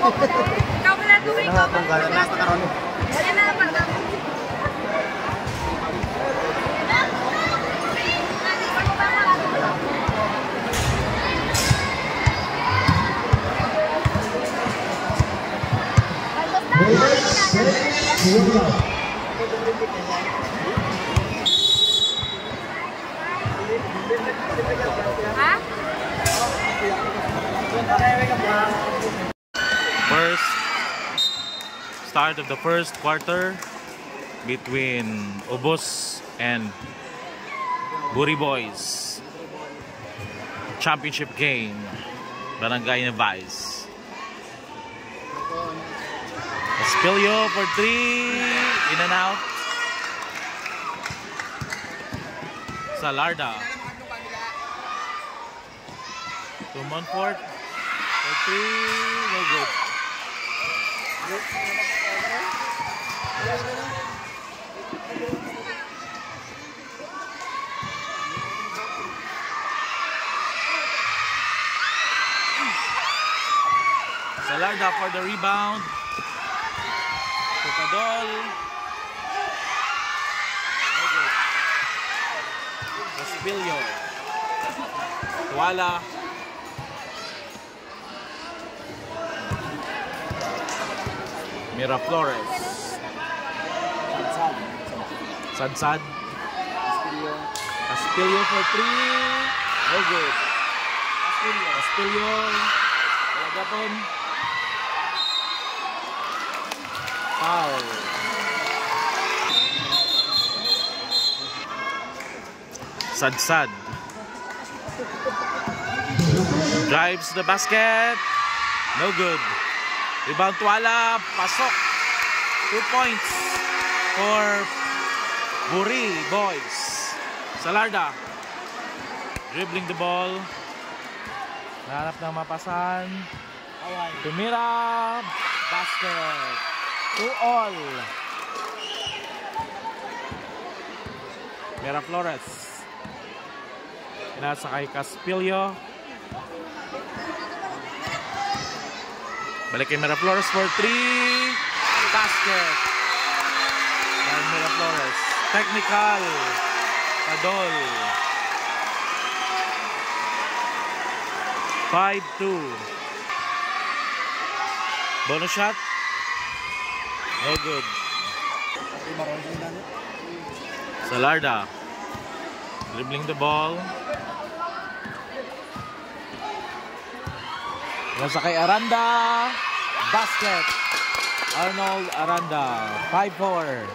Ikaw pala ito, ikaw. Tunggalan na sa karon. Ayan na, pagka. First start of the first quarter between Ubos and Buri Boys. Championship game, Barangay Nevice. Espilio for 3, in and out. Salarda to Montfort for 3, no good. Salarda for the rebound. Tukadol. No good. Espilio. Tuala. Miraflores. Sadsad. Espilio for 3. No good. Espilio. Talagapon. Foul. Sadsad. Drives the basket. No good. Rebound Tuala. Pasok. 2 points for Buri Boys. Salarda. Dribbling the ball. Nahanap ng mapasan. Tumira. Basket. 2-all. Miraflores. Inasa kay Caspilio. Balik kay Miraflores for 3. Basket. Dan Miraflores. Technical. Padol. 5-2. Bonus shot. No good. Salarda. Dribbling the ball. Nasa kay Aranda. Basket. Arnold Aranda. 5-4.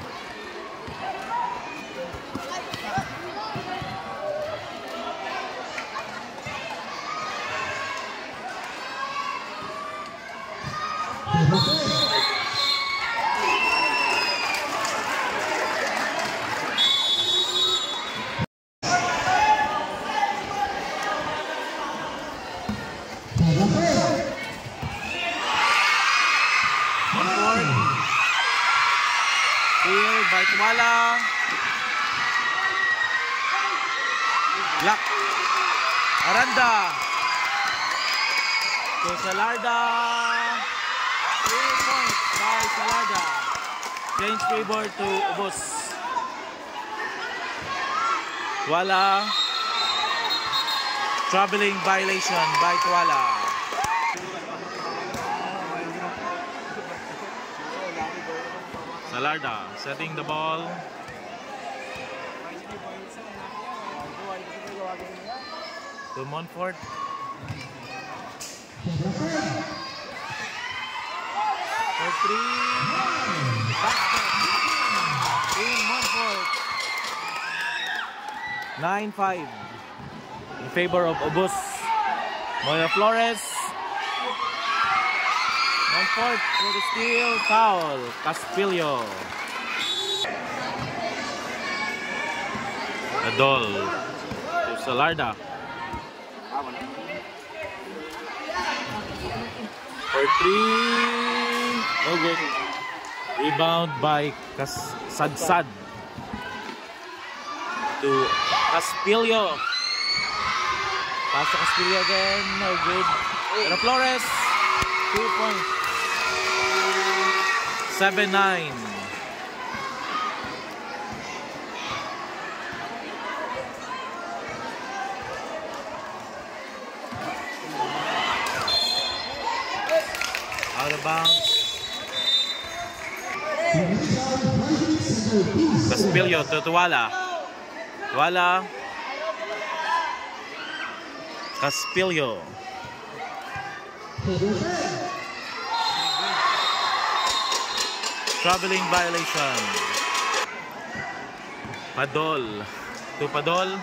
By Tuala. Lock. Aranda. To Salarda. 3 points by Salarda. Change favor to Ubos. Tuala. Traveling violation by Tuala. Salarda setting the ball. To Montfort. For 3. Basket. In Montfort. 9-5. In favor of Ubos. Miraflores. Montfort for the steal. Foul. Caspilio. Adol. To Salarda. For 3. No good. Rebound by Sadsad. To Caspilio. Pass to Caspilio again. No good. Miraflores. 2 points. 7-9. Out of bounds. Caspilio to Tuwala. Tuwala. Caspilio. Traveling violation. Padol. To Padol.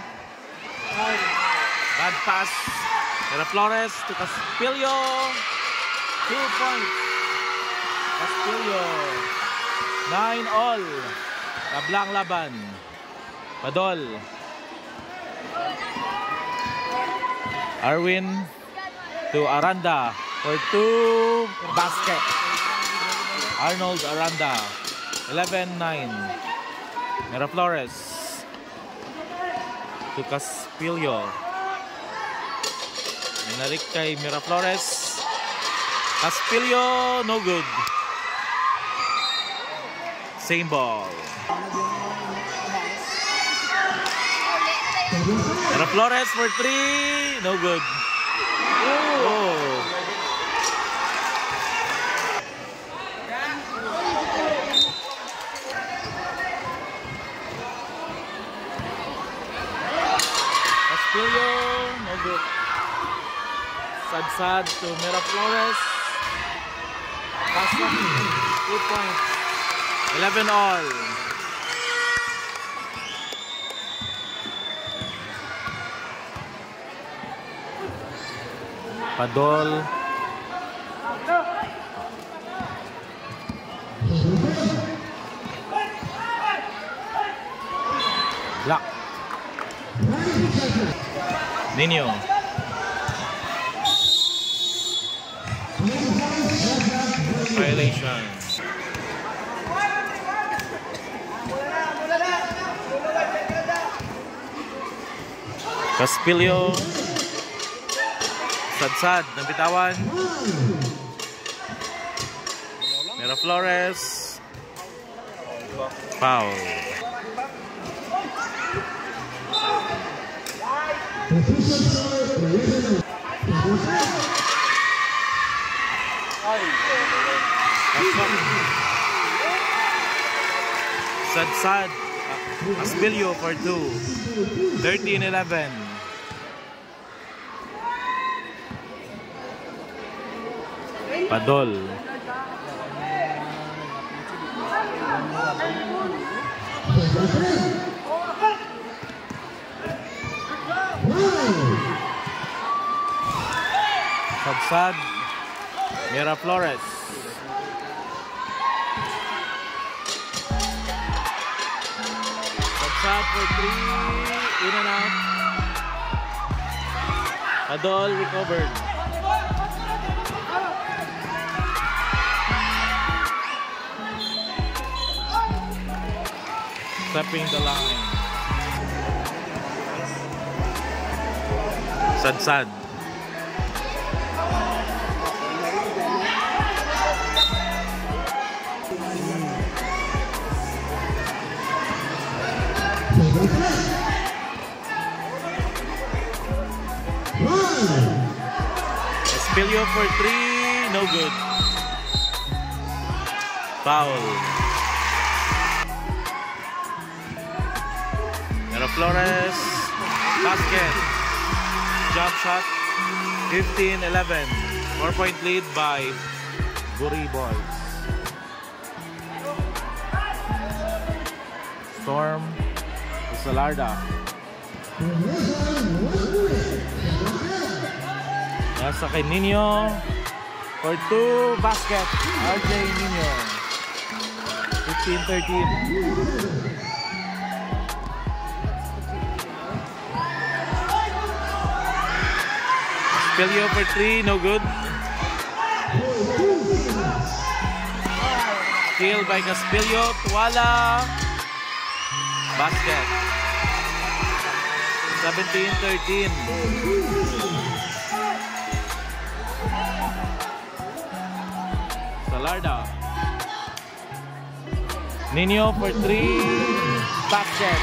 Bad pass. Miraflores to Caspilio. 2 points. Caspilio. 9-all. Kablang laban. Padol. Arwin to Aranda for 2 basket. Arnold Aranda. 11-9. Miraflores to Caspilio. Minarik kay Miraflores. Caspilio, no good. Same ball. Miraflores for 3, no good. Oh. Caspilio, no good. Sad to Miraflores. Pass 2 points. 11-all. Padol. Block. Nino. Violation. Caspilio. Sad ng bitawan. Miraflores. Foul. Sad. Caspilio for 2. 13-11. Padol. Sad. Miraflores. Sad for 3. In and out. Padol recovered. Stepping the line. Sad. Caspilio for 3, no good. Foul. Miraflores, basket. Jump shot, 15-11. 4-point lead by Guri Boys. Storm to Salarda. Nasa kay Nino for 2 basket. RJ Nino. 15-13. Caspilio for 3, no good. Steal by Caspilio. Tuwala. Basket. 17-13. Salarda. Nino for 3. Back check.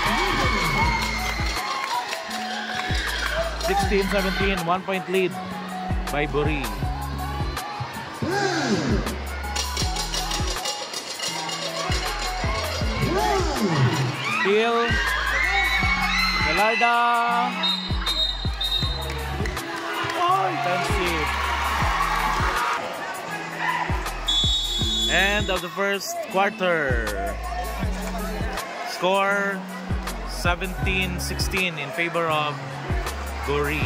16-17, 1 point lead by Buri. Steal. Galarda. Oh, intensive. End of the first quarter. Score 17-16 in favor of Buri.